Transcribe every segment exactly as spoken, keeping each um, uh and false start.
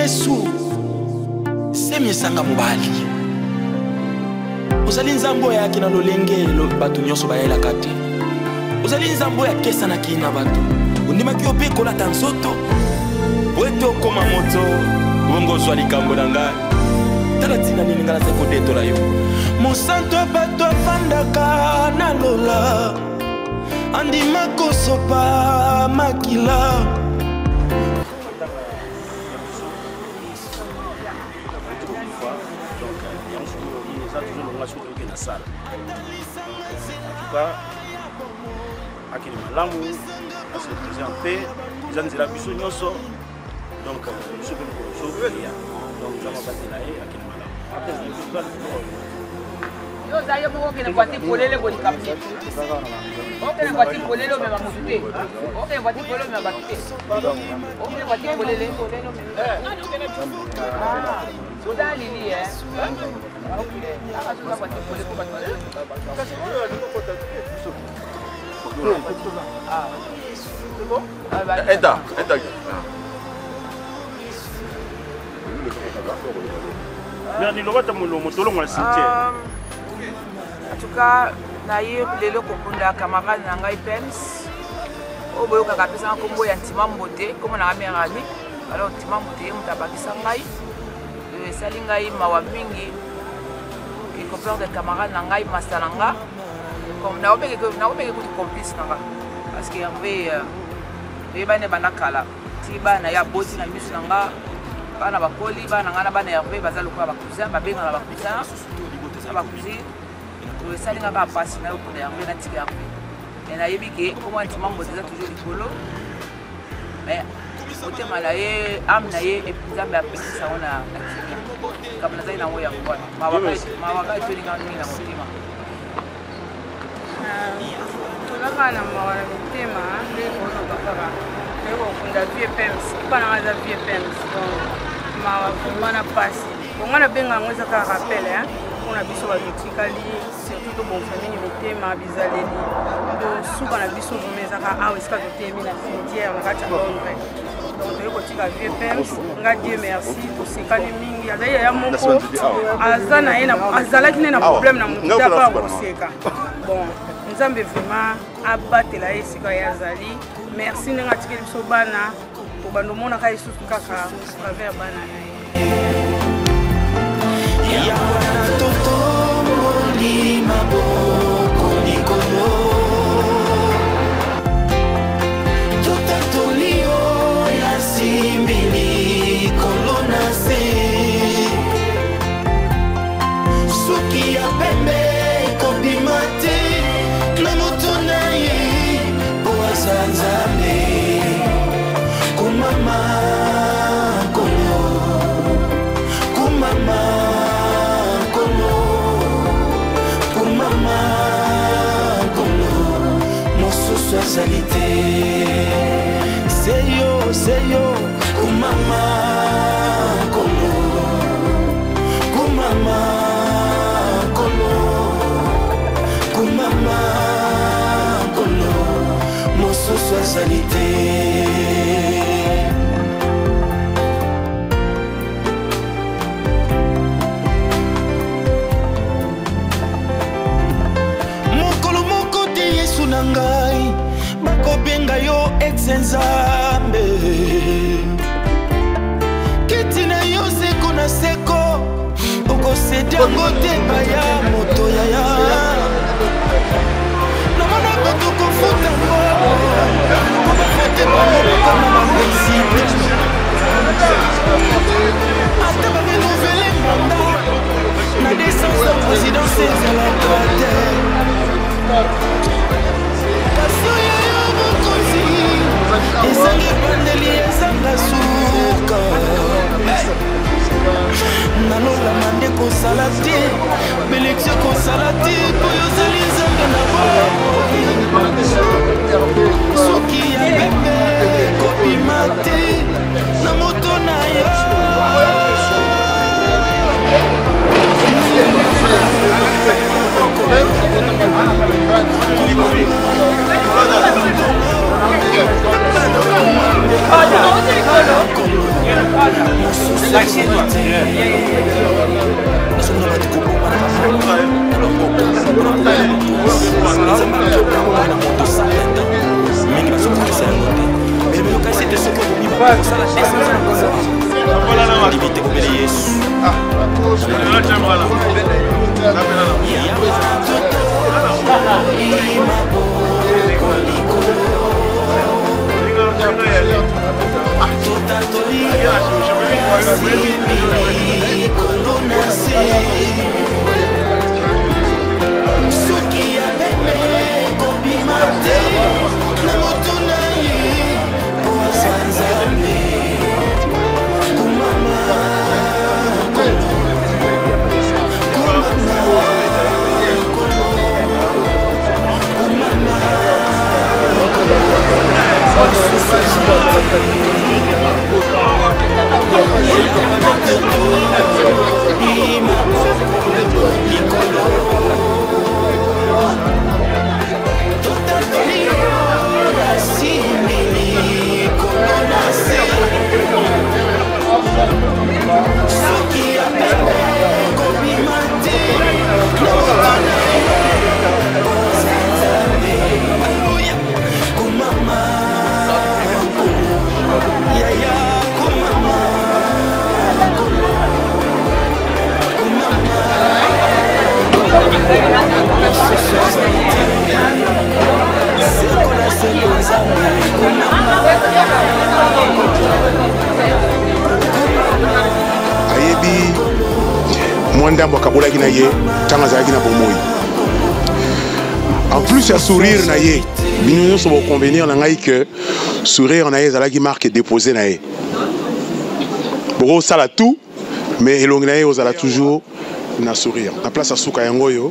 Yesu semi sanga mobali ozali nzambo yaki na lolenge bato nyonso bayela kate ozali nzambo ya kesa na kina bato ondimaki yo mpe kolata nzoto po ete okoma moto bongo ozwa likambo na ngai tala ntina nini ngai nazali kodetola yo mosantu ya bato afandaka na lola andima kosopa makila na sala. En tout cas, akini malamu, se présenter, ils ont dit la biso nyonso. Donc, biso pe ko so ya. Donc, ça va passer là et akini malamu. Après, je vais yo zayo mo ke na kwati polele ko dikapsi. O ke na kwati polele me mamute. O ke na kwati polele me bakite. O ke na kwati polele polele me. Ah, so da lili eh. Aida, aida. Mais ni lobata mulo motolo ngwa cimetière. En tout cas, naye lelo kokunda camarade na ngai Pems. O boyo kaka pesa kombo ya Ntima Mbote, comme na amera ni. Alors Ntima Mbote mutabakisa ngai. Sali ngai mawa mingi. Qui compare des camarades na ngai masalanga. Comme na obeke na obeke kuti complice nanga. Parce que Hervé euh bana banakala. Tiba na ya boti na misu nanga. Bana bakoli bana ngana bana Hervé bazalo kwa bakuza babenga na bakuza. Ba kuzi. Le salinga ba passe na ko Hervé na tiga Hervé. Et na yebike comment Ntima Mbote za toujours likolo. Mais côté malaye am na ye et puis zambe apesi sa ona comme na zaina moya kwa mawaka mawaka tulinga nini na mutima tulaka na mawaka mutima ndiko bakaba ndiko kunda vie Pems pana za vie Pems mawaka mana pasi bongana benga ngweza ka rappel hein on a biso ba tikali surtout to bon famille mutima bizaleli do suka na biso vumeza ka awe ska to temi na cimetière na kacha ngombe. Donc, je vais faire Dieu merci pour ces cas mingi. Il y a mon pot. Azana ina azala kine na problème na mututa pa koseka. Bon, nous avons vraiment abattre la esika ya zali. Merci nga tikeli biso bana pour bando mona ka isusu kaka travers bana. Ya wana toto moli maboko nikolo. Simbili kolona se Suki ya pembe kobimate Klemoto na ye Boasa nzambe Kumama kono Kumama kono Kumama kono Mosusu azalite Seyo, seyo, kumama kono, kumama kono, kumama kono, mosusu azalite. Mokolo moko te Yesu na ngai. Bakobenga yo ex-nzambe Kitina yo seko na seko Oko sedi yango te baya moto yaya Namana bato kofuta ngo Koba fote bango kama mapensible Ata ba renouvele mandat Na décence de présidence à la droite Ezangi bandeli ezanga suka Nalola mande kosala te Beleksio kosala te Poyo zali zanga na bo Soki ya bebe Kopima te Na moto na yo Olha, Ayebi mwanda mwakabola kina ye tanga za kina bomoi. En plus ya sourire na ye, bino so bo convenir na ngai que sourire na ye za la qui marque déposer na ye. Boro sala tout mais elongi na ye ozala toujours na sourire. Na place à suka yango yo.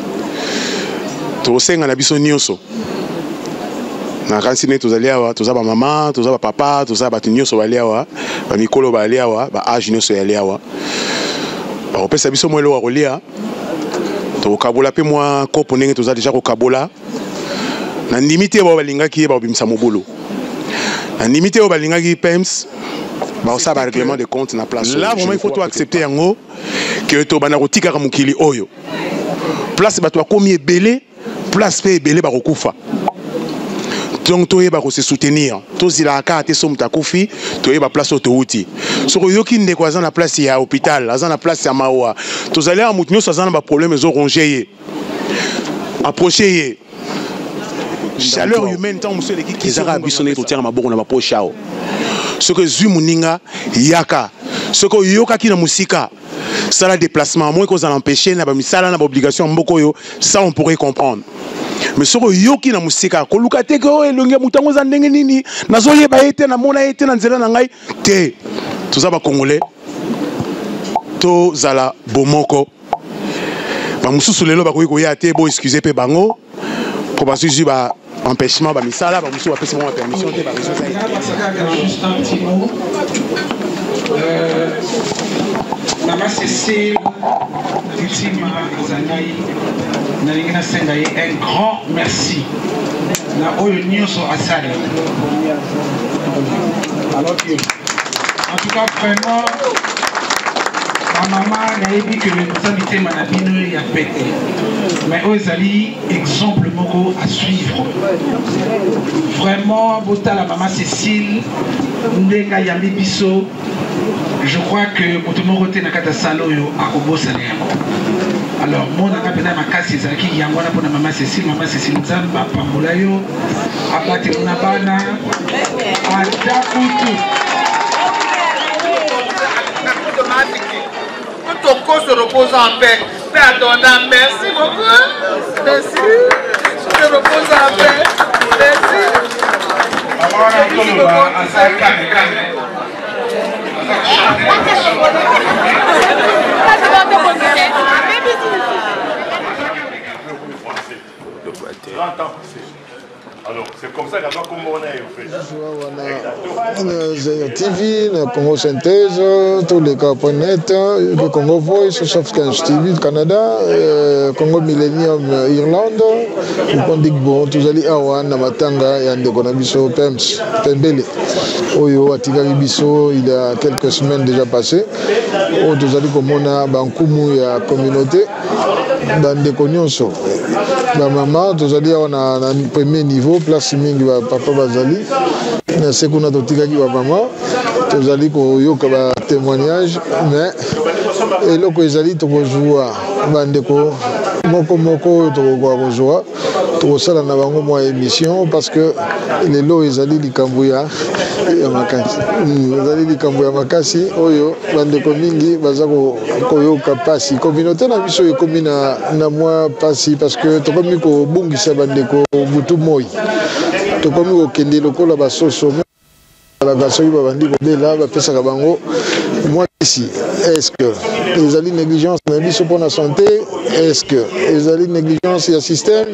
To senga na biso nyonso. Na kansi ne tozali awa tozaba mama tozaba papa tozaba nyonso bali awa ba mikolo bali awa ba age nyonso yali awa ba opesa biso mwelo wa kolia to kabola pe mwa kopo ndenge toza déjà ko kabola na limité ba balingaki ba bimisa mobolo na limité ba balingaki pems ba osaba règlement de compte na place là vraiment il faut tout accepter yango que to bana kotika ka mukili oyo place ba to komi ebele place pe ebele ba kokufa. Donc tu es se soutenir. Tu si la carte est ta koufi, tu es place autouti. Sur yoki ne quoi la place à hôpital, à la place à Mawa. Tu allez à Moutinho, ça a un problème ils auront géré. Approchez. Chaleur humaine tant monsieur l'équipe qui sera bisonné tout tient ma bonne na poche chao. Ce que Zumuninga yaka, ce que yoka qui na musika. Ça la déplacement moins qu'on a empêché na ba misala na obligation mbokoyo, ça on pourrait comprendre. Mais ce que yoki na musika ko lukate ko elonge mutango za ndenge nini nazoye ba ete na mona ete na nzela na ngai te tout ça ba congolais to zala bomoko ba mususu lelo ba ko ya te bo excuser pe bango ko ba suji ba empêchement ba misala ba mususu ba pesa mo permission te ba raison ça juste un petit mot euh Maman Cécile Ultima Zanaï Nalingina Sengaye, un grand merci. Na oyo nyonso asali. En tout cas, vraiment, ma maman n'a dit que nous invités Manabino y a pété. Mais Ozali, exemple moko à suivre. Vraiment, Bota la maman Cécile, Ndenga Yambi Bisso. Je crois que Motomorote Nakata Saloyo a Obo Sanéa. Alors, moi, je suis ma casse, c'est qui yango na pona maman Cécile, maman Cécile Nzamba, Pamolayo, abate unabana, adakutu. Ton corps se repose en paix. Père Adonai, merci beaucoup. Merci. Je repose en paix. Merci. Merci beaucoup. Alors, c'est comme ça qu'on va fait. T V, Congo Synthèse, tous les cas point net, le Congo Voice, Softcanch T V, Canada, Congo Millennium, Irlande, on dit bon, tous allez à Namatanga et Andekonabiso, Pems, Pembele. Oyo, Atigari Bisso, il y a quelques semaines déjà passé. Oh, tous allez comme on a Bankumu et la communauté, dans des conyonso. Ma maman, tous allez on a un premier niveau, place mingi wa papa bazali. Na sekuna to tigaki wa maman, tous allez ko yo ka témoignage, mais et loko ezali to jouer bandeko moko moko to ko jouer. To sala na bango mo émission parce que les lots ezali likambo ya ya makasi. Ezali likambo ya makasi oyo bandeko mingi baza ko koyoka pasi. Communauté na biso ekomi na na moi pasi parce que to komi ko bungisa bandeko butu moi. To komi ko kende lokola basoso la gasoil ba bandi ko bela ba pesa ka bango. Moi ici, est-ce que les alliés négligence na biso pour la santé, est-ce que les alliés négligence ya système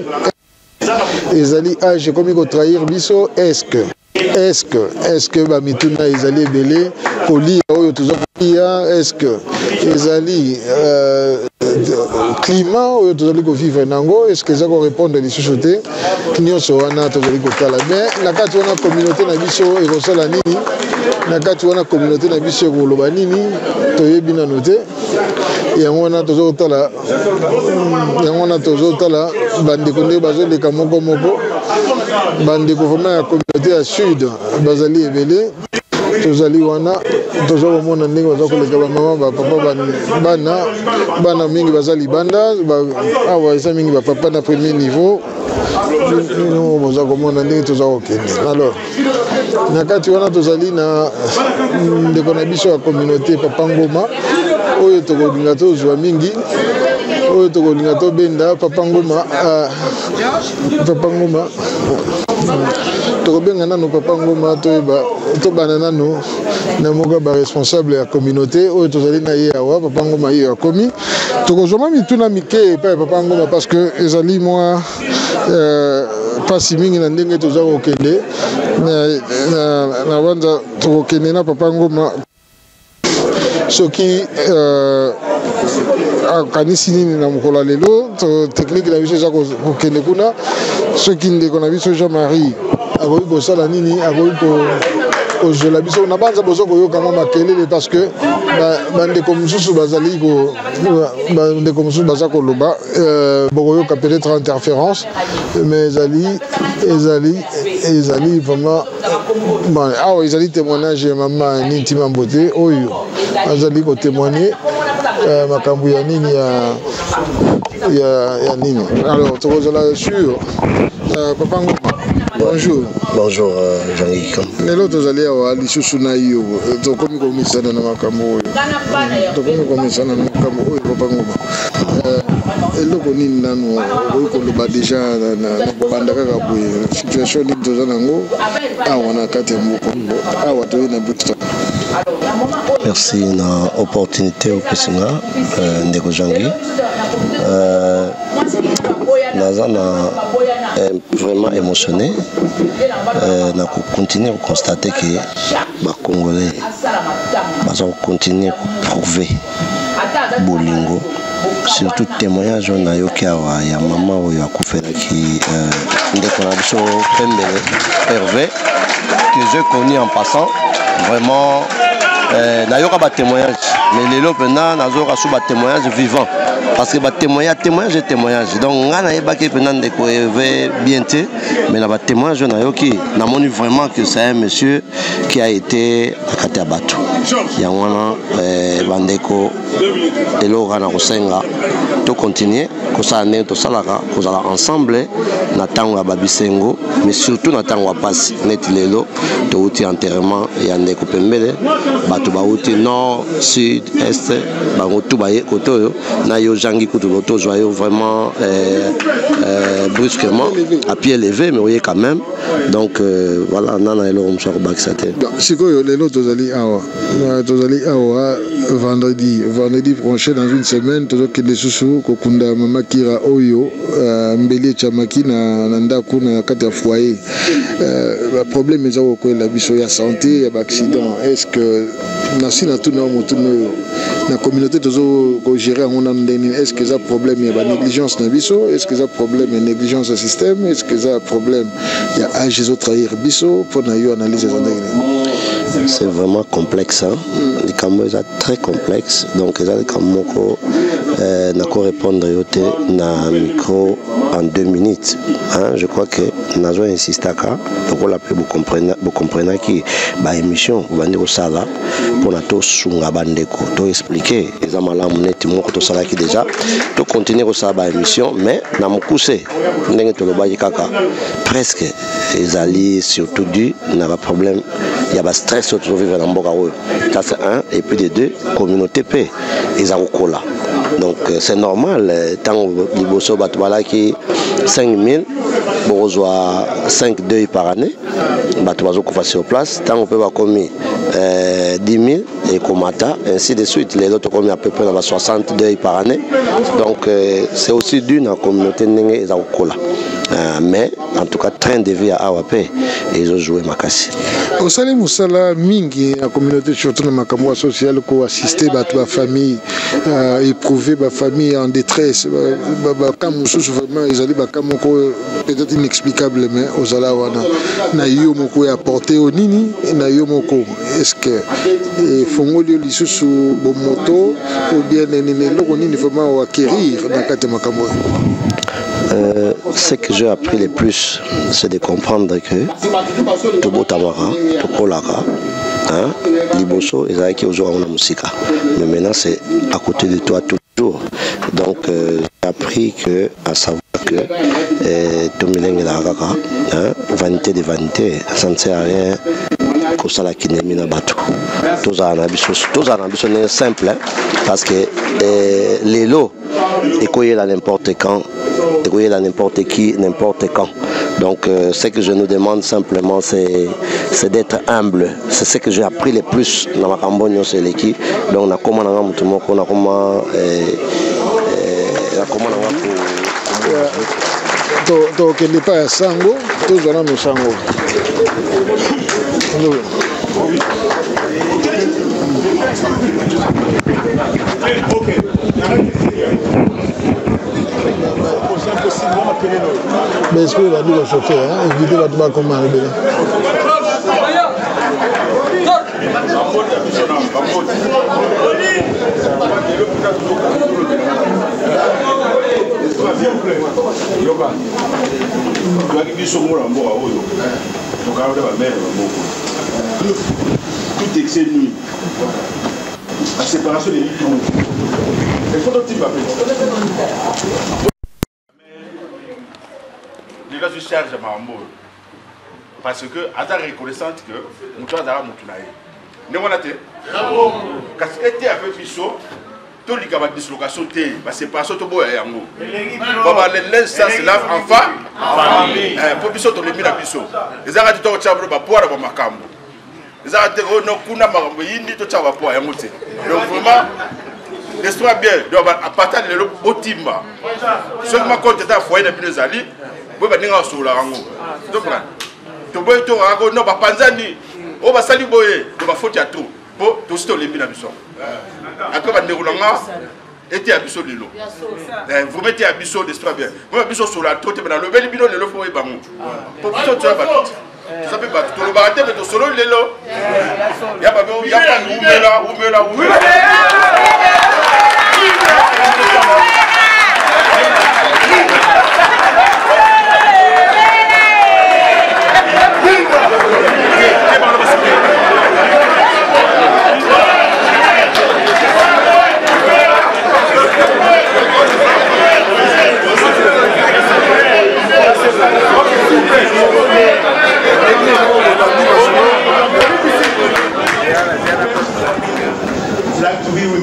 les alliés âge comme il faut trahir biso, est-ce que est-ce que est-ce que ba mituna les alliés belé poli oyo toujours est-ce que les alliés euh, climat oyo toujours ko vivre nango, est-ce que ça ko répondre les sociétés nyonso wana toujours ko kala mais la kati wana communauté na biso e ko sala nini na kati wana communauté na biso ko loba nini to yebi na noter et on a toujours tala et on a toujours tala bandeko nde bazoleka moko moko bandeko vraiment ya communauté ya sud bazali ebele tozali wana toujours mona ndenge bazakoleka ba mama ba papa bana bana mingi bazali banda awa eza mingi ba papa na premier niveau nous boza komona ndenge tozakokende alors na kati wana tozali na ndeko na biso ya communauté papa ngoma oyo tokolinga tozwa mingi oyo tokolinga tobenda papa ngoma papa ngoma tokobenga nano papa ngoma toyeba tobana nano na moko ba responsable ya communauté oyo tozali na ye awa papa ngoma ye akomi tokozoma mituna mike pa papa ngoma parce que ezali moi pasi mingi na ndenge tozakokende na wanza tokokende na papa ngoma soki akanisi nini na mokolo lelo technique na biso eza kokende kuna soki ndeko na biso Jean-Marie akoki kosala nini akoki kozola biso na banza bozo koyoka mwa makelele parce que bandeko mosusu bazali bandeko mosusu baza koloba bokoyoka peut-être interférence mais ezali ezali ezali vraiment awa ezali témoignage ya mama Nintima Mbote oyo azali kotémoigner makambo ya nini ya ya ya nini alors tokozala sur papa ngoma bonjour bonjour euh, Jean-Guy lelo tozali awa lisusu na yo tokomi komisana na makambo oyo tokomi komisana na makambo oyo papa ngoma eloko nini nano oyo koloba deja na kobanda kaka boye situation nini toza nango awa na kati ya moko awa toye na buta. Merci na opportunité au Pesinga euh, ndeko Jean-Guy euh, naza na euh, vraiment émotionné euh, na continuer à constater que les Congolais vont continuer à prouver bolingo surtout témoignage on a eu qu'il y a maman ou il y a couvert qui ndeko na biso Pembele Hervé que j'ai connu en passant vraiment euh, nayoka ba témoignage mais les lots pendant nazoka sous ba témoignage vivant parce que ba témoignage témoignage et témoignage donc ngana yeba ke pendant de ko bien té mais na ba témoignage nayoki na moni vraiment que c'est un monsieur qui a été à Katabato ya wana euh, bandeko elora na kosenga to continuer ko ça ne to salaka ko zala ensemble na tango ya babisengo mais surtout na tango ya passe net lelo to uti enterrement ya ndeko Pembele bato ba uti nord sud est bango tout baye koto yo na yo jangi kutu loto joyeux vraiment euh, euh, brusquement, à pied levé, mais vous voyez quand même. Donc euh, voilà, Nana et l'homme sur Baxate. C'est quoi les autres Tozali Awa Tozali Awa vendredi, vendredi prochain dans une semaine, Tozo Kende Susu, Kokunda Mamakira Oyo, Mbeli Chamaki na Nandaku na kati ya foyer. Le problème est que la biso ya santé, ya accident. Est-ce que nasi na tout na motu na communauté Tozo ko gérer on a ndeni, est-ce que ça problème ya négligence na biso, est-ce que ça problème ya négligence du système, est-ce que ça problème ya âge les autres trahir biso pour na yo analyse les ndeni. C'est vraiment complexe, hein. Mm. Les Cambodges sont très complexes, donc les Cambodges n'ont répondre na micro en deux minutes. Hein. Je crois que nous avons insisté à ça, donc on l'a pu vous comprendre que la émission va venir au Sala pour nous sunga bandeko, tout expliquer. Les amala moneti mon koto Sala qui déjà, tout continuer au Sala émission, mais na mukuse n'engue tout le bayi kaka presque les alliés surtout du n'a pas problème, il y a pas stress surtout vivre dans Mboka. Ça c'est un, et puis les deux, communauté paix, ils ont cola. Donc c'est normal, tant les bossos batouala qui cinq mille, bon cinq deuils par année, batouazo qu'on fasse sur place, tant on peut avoir commis dix mille et comata, ainsi de suite. Les autres commis à peu près soixante deuils par année. Donc c'est aussi dû dans la communauté n'engue ils ont cola. Mais en tout cas, train de vie à Awapé, ils ont joué Makassi. Au Salé Moussala, Mingi, la communauté surtout dans ma caméra sociale, qui assisté à famille, éprouvé ma famille en détresse, vraiment, ils allaient peut-être inexplicable, mais aux Alawana, na yomoko apporté au Nini, na yomoko. Est-ce que Fongolio Lissusu Bomoto ou bien Nenelo Nini vraiment acquérir dans Kate Makambo? Euh, ce que j'ai appris le plus, c'est de comprendre que Tobo Tamara, Tokolara, hein, Liboso, ils avaient qui aujourd'hui en musique. Mais maintenant, c'est à côté de toi toujours. Donc, euh, j'ai appris que, à savoir que Tomileng et Laraka, vanité de vanité, ça ne sert à rien. Tous les ambitions sont simples parce que euh, les lots, et quoi il a n'importe quand, et quoi il a n'importe qui, n'importe quand. Donc euh, ce que je nous demande simplement, c'est d'être humble. C'est ce que j'ai appris le plus dans ma campagne, c'est l'équipe. Donc on a comment on a comment on a comment comment on a comment pas sango, tous on a nos sango. Mais est-ce que vous avez dit le chauffeur, évitez la toile comme arriver là? Tout excès de nuit. La séparation des lits. Il faut d'autres types d'appeler. Les gars se chargent à Marambo. Parce que, à ta reconnaissance que, nous sommes à Moutunaï. Nous avons été. Quand tu étais avec Bissot, tout le monde a dislocation, la séparation, tout le monde est en haut. L'instant, c'est là, enfant. Pour Bissot, on est mis à Bissot. Les gens ont dit que tu as un poids dans ma cambre. Les arrêtés non kuna marambo yindi to chawa po yamuti. Donc vraiment l'histoire bien donc à partir de l'otimba. Seulement quand tu as foyer na binezali, bo ba ninga so la rango. Donc là. To boy to rango no ba panzani. O ba sali boye, to ba foti à tout. Po to sto le bina biso. Ako ba ndekulanga était à biso lilo. Vous mettez à biso l'histoire bien. Moi biso so la to te ba le beli bino le lo fo e ba mu. Po biso to ba. Ça peut pas tout le baraté mais tout solo les lots. Il y a pas il y a pas où mais là où mais là où. Like to be with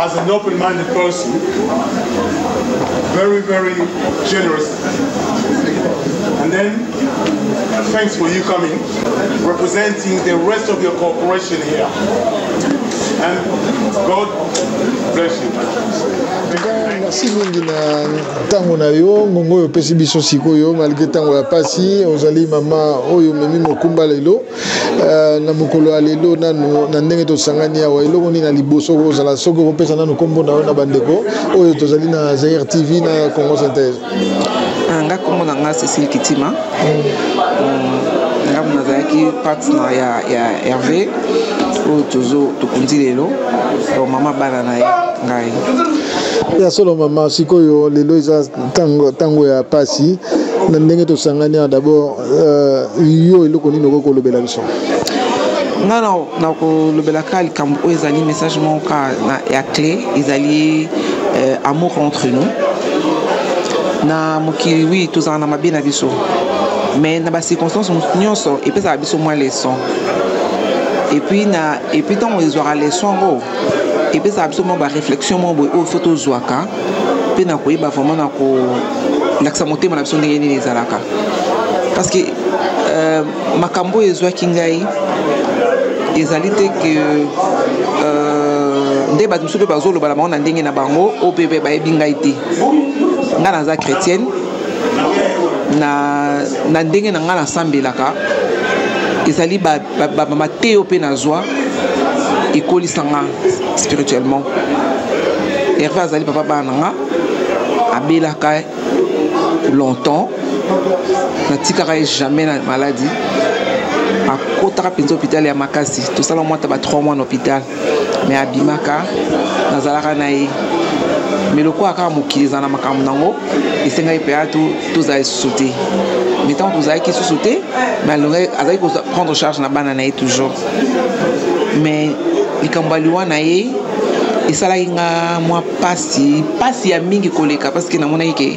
as an open-minded person, very, very generous. And then, thanks for you coming, representing the rest of your corporation here. And God bless you. Merci mingi na tango na yo ngongo yo pesi biso sikoyo malgré tango ya pasi ozali mama oyo memi mokumba lelo na mokolo ya lelo nanu na ndenge tosangani awa eloko nini na liboso kozala soki kopesa nanu kombo na yo na bandeko oyo tozali na Zaire T V na Congo Synthèse. Nga kombo na nga Cécile Kitima nga nazalaki partner ya ya Hervé oyo tozo tokundi lelo to mama bana na ye ngai ya solo mama sikoyo lelo eza tango tango ya pasi na ndenge tosangani d'abord yo eloko nini okolobela biso nga na kolobelaka likambo oyo ezali message moko ya clé ezali amour entre nous na mokili wi tozala na mabe na biso mais na bacirconstance nyonso epesaka biso mwa leçon et puis na et puis ntango ezwaka leçon yango epesaka biso mwa baréflexion mwa boye oyo fo tozwaka mpe na koyeba vraiment na kolakisa motema na biso ndenge nini ezalaka parce que makambo oyo ezwaki ngai ezali te ke nde bato mosusu mpe bazoloba na bango na ndenge na bango oyo mpe mpe bayebi ngai te nga naza chrétienne na na ndenge na nga nasambelaka ezali bamama te oyo mpe nazwa ekolisa nga spirituellement. Hervé azali papa bana na nga abelaka longtemps natikaka ye jamais na maladie akotaka mpenza hôpital ya makasi tosala mwata ba trois mois na hôpital mais abimaka nazalaka na ye mais loko aka mokili eza na makambo nango esengai mpe ya tozala lisusu te mais ntango tozalaki lisusu te mais azalaki prendre charge na bana na ye toujours mais likambo aliwa na ye esalaki nga mwa pasi pasi ya mingi koleka parce que namonaki ke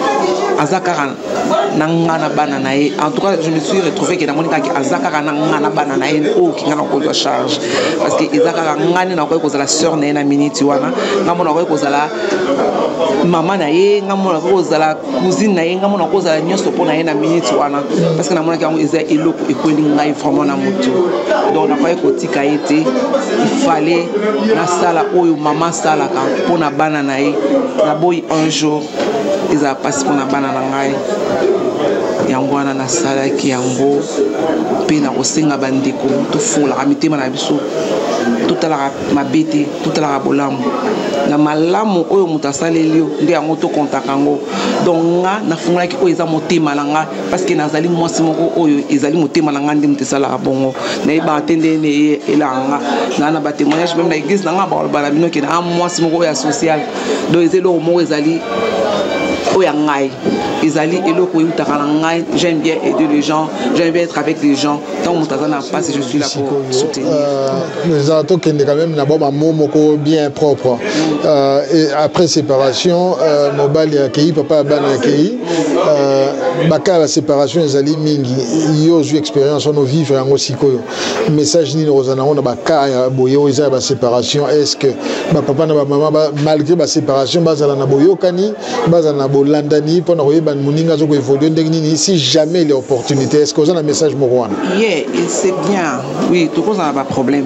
aza kaka na nga na bana na ye. En tout cas je me suis retrouvé que namoni kaka aza kaka na nga na bana na ye oyo kinga na kozwa charge parce que eza kaka ngani nakoki kozala sœur na ye na minute wana nga mona nakoki kozala mama na ye nga mona nakoki kozala cousine na ye nga mona nakoki kozala nyonso mpo na ye na minute wana parce que namonaki yango eza eloko ekweli ngai vraiment na motu donc nakoki kotika ye te ifale nasala oyo mama asalaka mpo na bana na ye naboyi un jour ezala pasi mpo na bana na ngai yango wana nasalaki yango mpe na kosenga bandeko tofungolaka mitema na biso totalaka mabe te totalaka bolamu na malamu oyo moto asaleli yo nde yango tokontaka yango donc nga nafungolaki oyo eza motema na nga parce que nazali mwasi moko oyo ezali motema na nga nde moto esalaka bongo nayebaka te ndenge elaka nga naa na batémoignage meme na église na nga bakoloba na bino ke na mwasi moko oyo ya social donc eza eloko moko ezali oyo ya ngai ezali eloko eutaka na ngai. J'aime bien aider les gens, j'aime bien être avec les gens. Tant que je n'a pas, je suis là pour soutenir. Nous avons quand même un mot bien propre. Euh, et après séparation, mobile et accueilli, papa ban accueilli. Baka la séparation ezali mingi. Yo eu expérience on vivre en aussi ko. Message ni rozana on baka boyo eza ba séparation. Est-ce que ba papa na ba maman malgré ba séparation bazala na boyo kani bazala na bolandani pour na koyeba muninga zo ko évoluer ndenge nini si jamais les opportunités. Est-ce que vous avez un message morouane? Yeah, c'est bien. Oui, tout ça n'a pas de problème.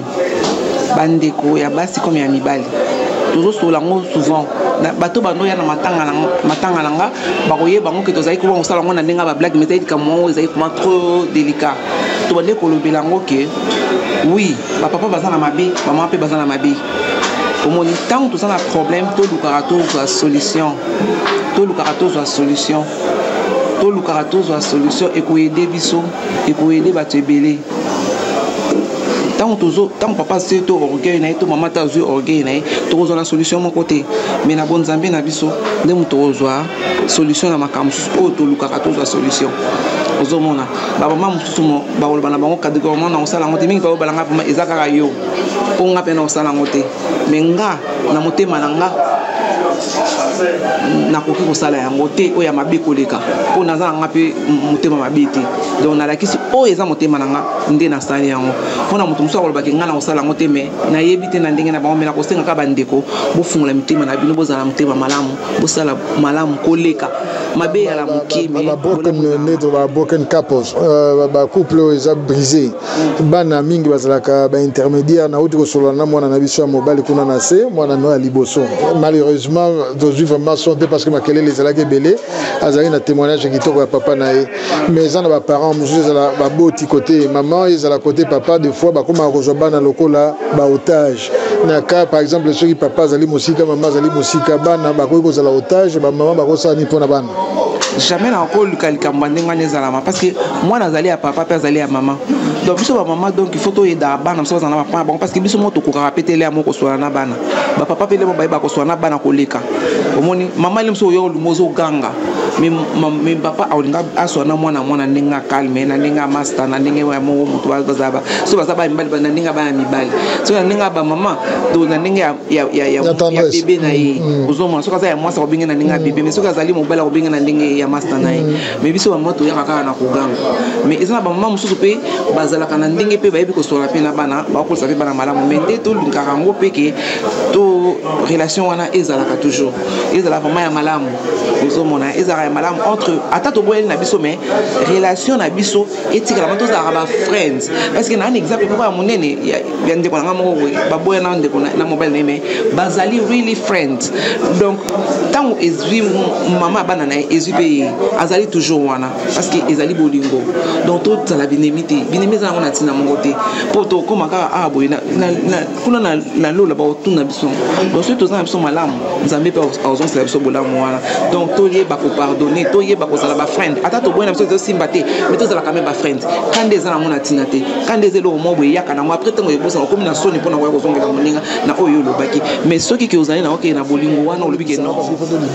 Bandeko ya basi comme ya mibali. Toujours sur l'angle souvent. Bato bando ya na matanga na matanga nanga bakoye bango ke tozali ko ba osala ngo na ndenga ba blague mais tayidi comme moi ezali comment trop délicat. To bande ko lobela ngo ke oui, ba papa bazana mabe, ba mama pe bazana mabe. Au moins tant tout ça na problème, to lukara to za solution. To lukara to za solution. To lukara to za solution et ko aider biso et ko aider ba te belé. Tant tant papa c'est to orgueil na to maman ta zu orgueil na to ko na solution mon côté mais na bonne zambe na biso nde mu to zo solution na makambo o to lukara to za solution ozomona ba mama mususu mo ba oloba na bango catégorie na osala ngote mingi ba balanga pama ezaka yo po nga pe na osala ngote mais nga na motema na nga nakoki kosala yango te oyo ya mabe koleka mpo naza nanga mpe motema mabe te donc nalakisi oyo eza motema nanga nde nasali yango mpona moto mosusu akolobaki ngai na kosala yango te me nayebi te na ndenge na bango me nakosengaka bandeko bofungola mitema na bino bozala motema malamu bosala malamu koleka mabe ya la moke me broken couples ba couple oyo eza brisé bana mingi bazalaka ba intermédiaire na uti kosolola na mwana na biso ya mobali kuna na se mwana no ya liboso malheureusement tozwi vraiment sonte parce que makelele ezalaki ebele azalaki na témoignage kitoko ya papa na ye mais eza na baparent mosusu ezala baboti côté maman ezala côté papa des fois bakomaka kozwa bana lokola baotage na cas par exemple soki papa azali mosika mama azali mosika bana bakoki kozala otage bamama bakosala nini mpona bana jamais nakoluka likambo ndenge wana ezalama parce que mwana azali ya papa mpe azali ya mama donc biso bamama donc il faut toyeda bana biso bazala na bapana bango parce que biso mo tokokaka mpe tele ya mo koswala na bana bapapa mpe lemo bayeba koswala na bana koleka omoni mama lemo so oyo olimo ozoganga me papa aolinga aswala na mwana mwana ndenge akalme na ndenge amaster na ndenge ya mo moto bazaba so baza ba mibali na ndenge baya mibali so na ndenge bamama donc na ndenge ya ya bebe na ye ozomona soki aza ya mwasi akobenge na ndenge ya bebe mais soki azali mobali akobenge na ndenge ya master na ye mais biso bamama toyaka kaka na koganga mais eza na bamama mosusu mpe bazalaka na ndenge mpe bayebi kosola mpe na bana bakokolisa mpe bana malamu mais nde tolingaka yango mpe ke to relation wana ezalaka toujours ezalaka vraiment ya malamu ozomona ezalaka ya malamu entre ata toboyeli na biso mais relation na biso etikala ma tozalaka ba friends parce que na un exemple moko ya monene ya ndeko na nga moko baboya na ndeko na mobile na ye mais bazali really friends donc ntango ezwi mama ya bana na ye ezwi mpe azali toujours wana parce que ezali bolingo donc tozala binemi te binemi eza nango na ntina moko te mpo tokóma kaka awa boye kuna na lola baotuna biso donc soki toza na biso malamu nzambe mpe azongisela biso bolamu wana donc toyeba kopardonne toyeba kozala bafriend ata toboye na biso ezosimba te mais tozalaka me bafriend kande eza nango na ntina te kande eza eloko moko boye eyaka nango apres ntango ebosana okomi na soni mpona koya kozongela moninga na oyo olobaki mais soki ke ozali nango ke na bolingo wana olobi ke non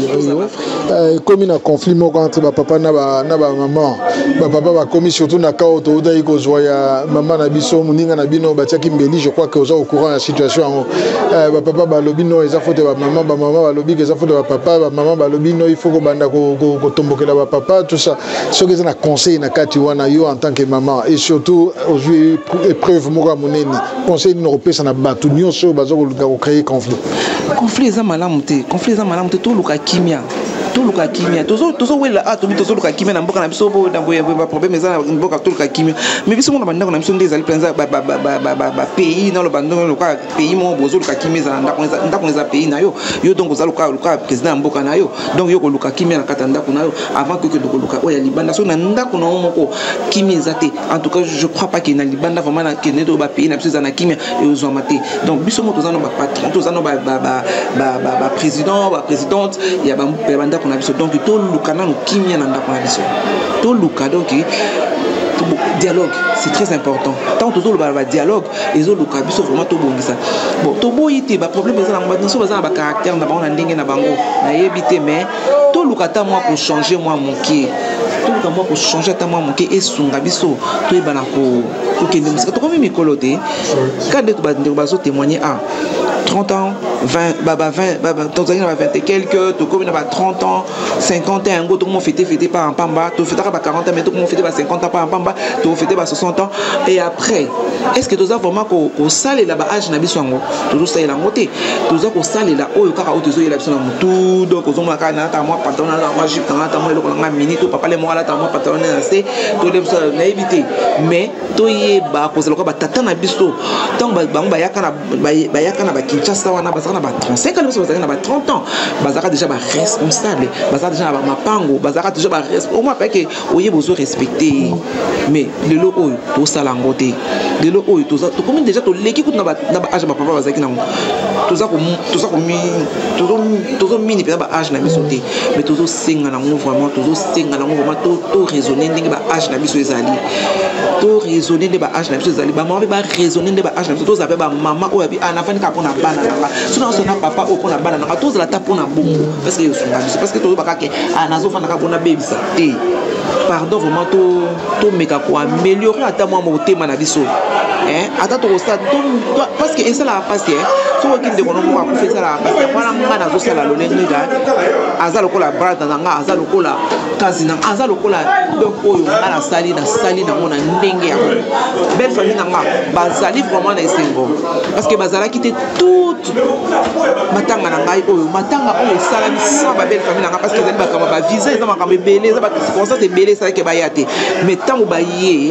ekomi na conflit moko entre bapapa na bamama bapapa bakomi surtout na kao toutaki kozwa ya mama na biso moninga na bino batiaki mbeli je crois que oza au courant ya situation yango bapapa balobi no eza faute ya bamama bamama balobi ke eza faute ya bapapa bamama balobi no il faut kobanda kotombokela bapapa tout ça soki eza na conseil na kati wana yo en tant que maman et surtout ozwi épreuve moko ya monene conseil nini okopesa na bato nyonso baza koluka kocréer conflit conflit eza malamu te conflit eza malamu te toluka kimia toluka kimia tozowela a tobi tozoluka kimia na mboka na biso baproblème eza na mboka toluka kimia mais biso mona bandako na biso nde ezali mpenza bapays naloba ndenge loka pays moko bozoluka kimia eza na ndako eza pays na yo yo donc oza loka président ya mboka na yo donc yo koluka kimia na kati ya ndako na yo avant que okende koluka oyo ya libanda soki na ndako na yo moko kimia eza te en tout cas je crois pas ke na libanda vraiment kende to bapays na biso eza na kimia ezwama te donc biso mo toza no bapatron toza no baprésident baprésidente ya bandako na biso donc toluka nano kimia na ndako na biso toluka donc dialogue c'est très important tant tozoloba ba dialogue ezoluka biso vraiment tobongisa bon toboyi te ba problème eza na bango baza na ba caractère na bango na ndenge na bango na yebi te mais toluka ta moi pour changer moi mokie toluka moi pour changer ta moi mokie esunga biso toyeba na ko kokende musika tokomi mikolo te quand to ba ndeko bazo témoigner ah trente ans, vingt, baba vingt, baba Tanzanie na vingt et quelques, to comme na trente ans, cinquante ans, tout le monde fêté fêté par un pamba, to fêté par quarante ans, mais tout le monde fêté par cinquante ans par un pamba, to fêté par soixante ans et après est-ce que tu as vraiment ko ko sale la ba âge na biso ngo, to ça la moté, to za ko sale la oyo kaka oyo to la biso na mutu, donc ozo maka na ta moi pantalon na moi jupe na ta moi le ko nga mini to papa le moi la ta moi pantalon na c'est to le ça na éviter mais to yeba ko zela ko ba tata na biso, tant ba bango ba yaka na ba yaka na ba Kinshasa wana bazaka na trente-cinq ans bazaka na trente ans bazaka déjà ba responsable bazaka déjà ba mapango bazaka déjà ba au moins pas que oye besoin respecter mais lelo oyo to sala ngote lelo oyo to to comme déjà to leki kuna ba na ba âge ba papa bazaki na to za ko to za ko mi to to zo mini ba âge na biso te mais to zo senga na ngo vraiment to zo senga na ngo vraiment to to raisonner ndenge ba âge na biso ezali to raisonner de ba âge na biso ezali ba mama ba raisonner de ba âge na biso to za ba mama oyo bi ana fani ka pona bana nanga sona sona papa o pona bana nanga to za la ta pona bongo parce que parce que to ba ka ke ana zo fana ka pona baby sa te pardon vraiment to to meka ko améliorer ata moi mo tema na biso hein ata to ça parce que ça la passe hein so ki de kono mo ko fait ça la passe wana ngana zo sala lo lenga azalo ko la brada nga azalo ko la kazina azalo ko la donc oyo ngana sali na sali na mona ndenge ya belle famille nga bazali vraiment na esengo parce que bazala kité toute matanga na ngai oyo matanga oyo sala ni sa ba belle famille nga parce que zali ba kama ba visa za makamba belé za ba circonstance belé ça ke ba yate mais tango ba yé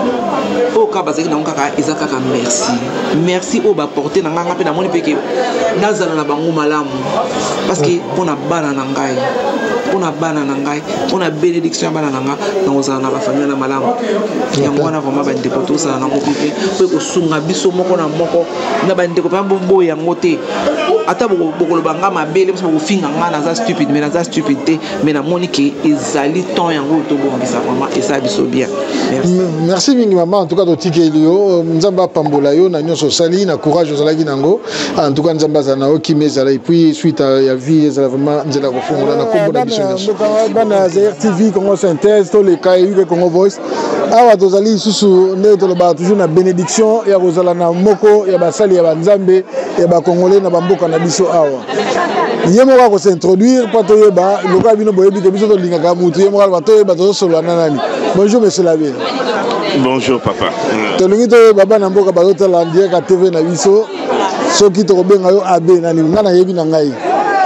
o ka bazaki na ngaka ezaka merci merci o ba porter na nganga pe na moni peke nazala na bango malamu parce que pona bana na ngai pona bana na ngai pona bénédiction bana na nga na ozala na ba famille na malamu yango wana vraiment ba ndeko to sala na ko pipe pe ko sunga biso moko na moko na ba ndeko pa bombo yango te ata boko banga mabele biso ko finga nga na za stupide mais na za stupide mais na moni ki ezali temps yango to bongisa vraiment et ça biso bien merci merci mingi maman en tout cas to tikelio nzamba pambola yo na nyonso sali na courage ozalaki nango en tout cas nzamba za na okime zala et puis suite ya vie ezala vraiment nzela ko fongola na kombo na biso nyonso bana za R T V Congo Synthèse to le kai yu Congo Voice awa tozali susu nde to ba toujours na bénédiction ya kozala na moko ya basali ya banzambe ya ba congolais na bamboka na biso awa yemo ka ko s'introduire pas to yeba loka bino boyebi ke biso to linga ka mutu yemo ka to yeba to solo nani bonjour monsieur l'abbé. Bonjour papa. Tolungi to baba na mboka bazota la direct à T V na biso soki to kobenga yo abe nani ngana yebi na ngai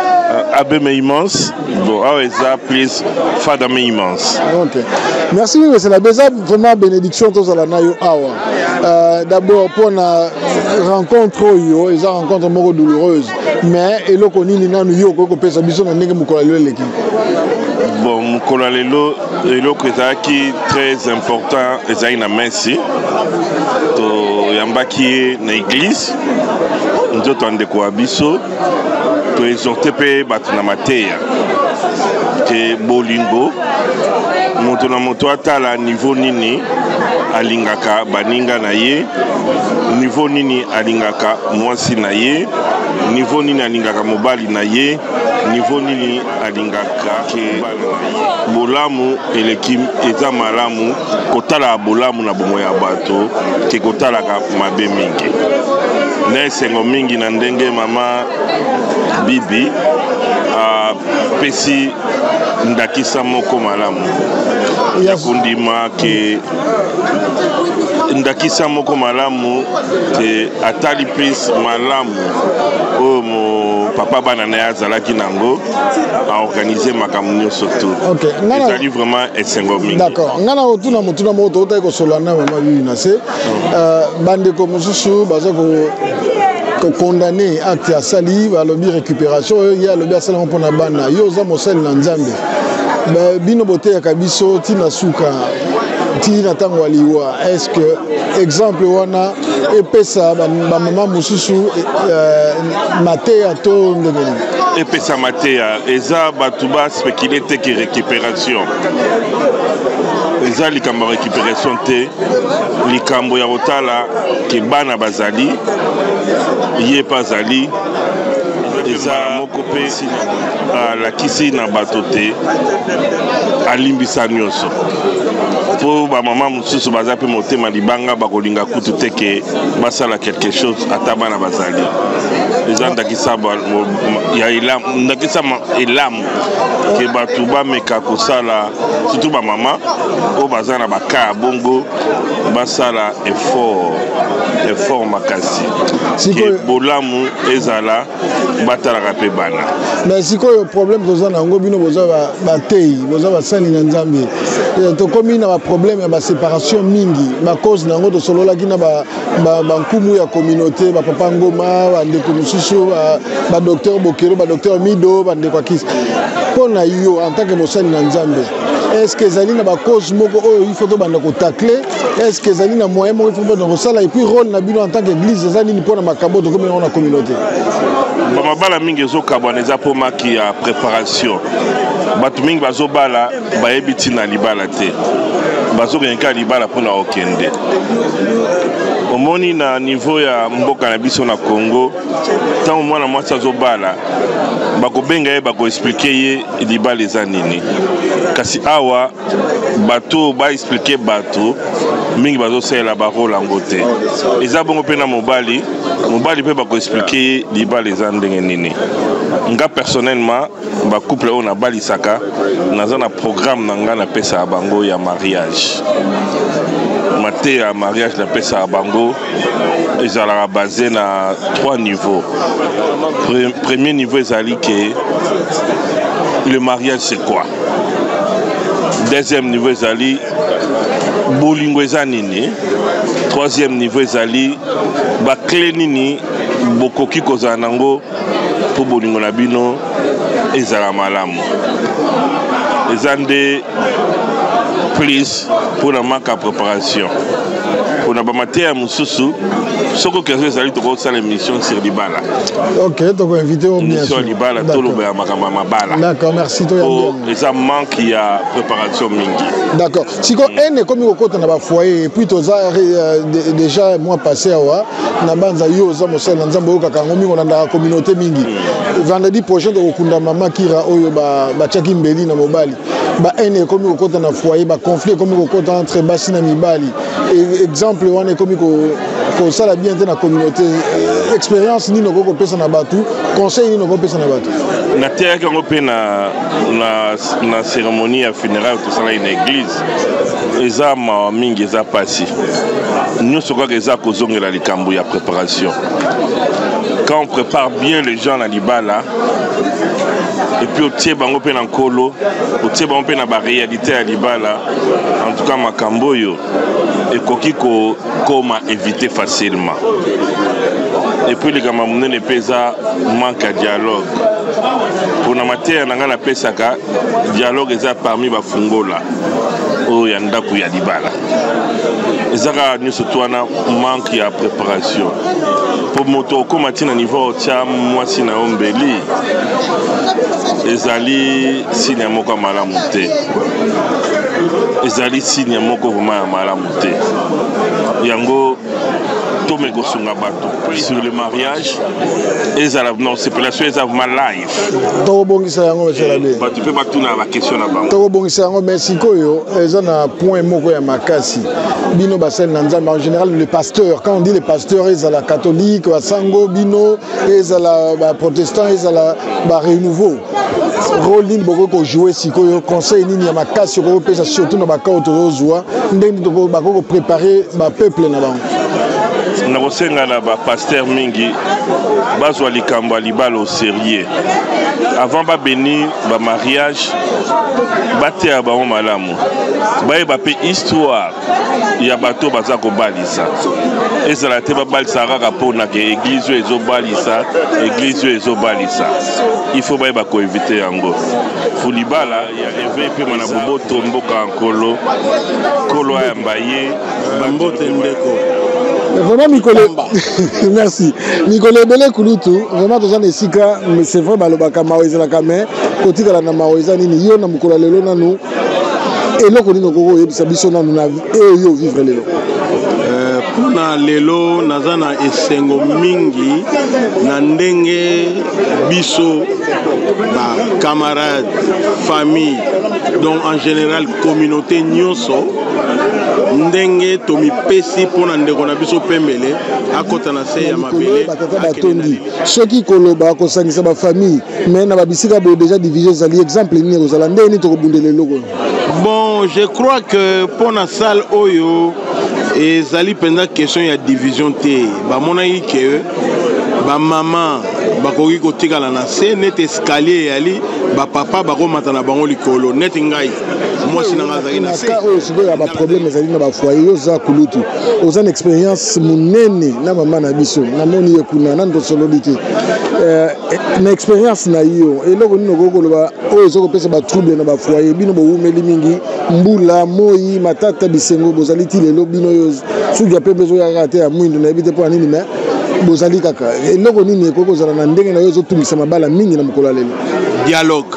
abe mais immense bon ah ouais ça please fada mais immense. OK. Merci monsieur l'abbé, ça vraiment bénédiction to zala na yo awa. Euh, d'abord pour la rencontre yo, ils ont rencontre moko douloureuse mais eloko nini nanu yo ko pesa biso na ndenge mukola lelo leki. Bon mukola lelo eloko ezaki très important ezaki na merci to yambaki na église nzoto andeko abiso to exhorter pe bato na mateya ke bolingo moto na moto atala niveau nini alingaka baninga na ye niveau nini alingaka mwasi na ye niveau nini alingaka mobali na ye niveau nini alingaka ke bolamu eleki eza malamu kotala bolamu na bomo ya bato ke kotalaka mabe mingi na esengo mingi na ndenge mama bibi apesi ndakisa moko malamu ya kondima ke ndakisa moko malamu te atali prise malamu oyo mo papa bana na ye azalaki nango aorganize makambo nyonso tu ezali vraiment esengo mingi. D'accord, ngana otuna motuna moko tootaki kosola na mama bibi na se bandeko mosusu baza ko condamné acte ya sali balobi récupération ya lobi asala mpo na bana yo za mosali na nzambe bino bote ya kabiso tina suka tina tango aliwa est-ce que exemple wana epesa ba mama mususu mateya to ndenge epesa mateya eza batu ba spéculer te ki récupération eza likambo ya récupération te likambo ya kotala ke bana bazali ye bazali eza moko mpe alakisi na bato te alimbisa nyonso mpo bamama mosusu baza mpe motema libanga bakolinga kutu te ke basala quelque chose ata bana bazali eza ndakisa ndakisa elamu ke bato bameka kosala surtout bamama oyo baza na baka ya bongo basala effort effort makasi ke bolamu ezala batalaka mpe bana mais sikoyo problème toza na yango bino boza batei boza basali na nzambe tokomi na baproblème ya baséparation mingi bacause na yango tosololaki na bankumu ya communauté bapapa ngoma bandeko mosusu badocteur bokero badocteur mido bandeko akisi mpo na yo en tant que mosali na nzambe est-ce que ezali na bacause moko oyo il faut tobanda kotacle est-ce que ezali na moyen moko il faut banda kosala et puis rôle na bino en tant qu'église eza nini mpo na makambo tokomi yango na communauté bamabala mingi ezokabwana eza mpo maki ya préparation bato mingi bazobala bayebi ntina libala te bazokenka libala mpona okende omoni na niveau ya mboka na biso na Congo tant mwana mwasi azobala bakobenga ye bakoexplike ye libala eza nini kasi awa bato baexplike bato mingi bazosalela barole yango te eza bongo mpe na mobali mobali mpe bakoexplike ye libala eza ndenge nini nga personnellement bacouple oyo nabalisaka naza na programme na nga napesaka bango ya mariage mate ya mariage napesaka bango ezalaka basé na trois niveaux. Premier niveau ezali que le mariage c'est quoi? Deuxième niveau ezali bolingo eza nini? Troisième niveau ezali ba clé nini bokoki kozala nango po bolingo na bino ezala malamu. Eza nde plus pour la marque à préparation. Pour la matière mususu, ce que vous allez faire l'émission sur Libala. Ok, donc invité au bien sûr. Libala, tout le monde. D'accord, merci. Pour les amants qui a préparation mingi. D'accord. Si vous avez comme vous côté dans foyer et puis vous avez déjà mois passé à wa, na banza yo za mo sel nzambo yo kaka ngomi on a communauté mingi. Vendredi prochain de okunda mama kira oyo ba ba chaki mbeli na mobali. Ba ene comme vous côté na foyer ba conflit comme vous côté entre basi na mibali. Exemple on est comme ko sala bien dans la communauté expérience ni noko pesa na batu conseil ni noko pesa na batu na terre qu'on peut na na na cérémonie à funérailles tout ça là une église eza ma mingi eza pasi nous ce quoi eza kozongela likambo ya préparation quand on prépare bien les gens na libala et puis au tie bango pe na nkolo au tie bango pe na ba réalité ya libala en tout cas makambo yo et koki ko koma éviter facilement et puis les gamins ne pesa manque de dialogue pour la matière nanga na pesaka dialogue eza parmi ba fungola o ya ndaku ya libala ezaka ni surtout na manque ya préparation pour moto koma tina niveau tia mwasi na ombeli ezali signe moko malamu te ezali signe moko vraiment malamu te yango tome kosunga bato sur le mariage ezala non c'est pour la chose ezala ma life to bongisa yango monsieur Labe bato pe batuna ba question na bango to bongisa yango merci koyo eza na point moko ya makasi bino basel na nzambe en général le pasteur quand on dit le pasteur ezala catholique wa sango bino ezala ba protestant ezala ba renouveau rôle nini boko ko jouer sikoyo conseil nini ya makasi ko pesa surtout na ba ka autozwa ndeni to ba ko préparer ba peuple na bango na kosenga na ba pasteur mingi bazwa likambo ya libala au sérieux avant ba béni ba mariage batea ba malamu bayeba pe histoire ya bato baza kobalisa ezala te babalisa kaka mpona ke église oyo ezobalisa église oyo ezobalisa il faut bayeba koevite yango fu libala ya eve mpe mana boboto mboka nkolo nkolo ayamba ye bambote ndeko vraiment Mikolo merci Mikolo Ebele Kulutu vraiment toza na esika mais c'est vrai balobaka mawa ezalaka mais kotikala na mawa eza nini yo na mokolo lelo nanu eloko nini okoko oyebisa biso nanu na eyo vivre lelo mpona lelo naza na esengo mingi na ndenge biso bacamarade famille donc en général communauté nyonso ndenge tomipesi mpona ndeko na biso pembele akota na se ya mabele batata batondi soki koloba kosangisa bafamille mais na babisika boye déjà division ezali exemple nini kozala ndenge nini tokobundela eloko bon je crois que mpona salle oyo ezali mpenza question ya division te bamonaki ke bamama bakoki kotikala na se net escalier eyali bapapa bakomata na bango likolo net ngai mwasi na nga azali na se oyo sikoyo ya baproblème ezali na bafoyer yo oza kulutu oza na expérience monene na mama na biso namoni ye kuna nani tosololi te na expérience na yo eloko nini okoki koloba oyo ezokopesa batrouble na bafoyer bino bowumeli mingi mbula moi matata bisengo bozali ti lelo bino oyo suki ya pembe ezoyaka te ya mwindu nayebi te mpona nini me bozali kaka eloko nini ekoki kozala na ndenge na yo ezotungisa mabala mingi na mokolo ya lelo dialogue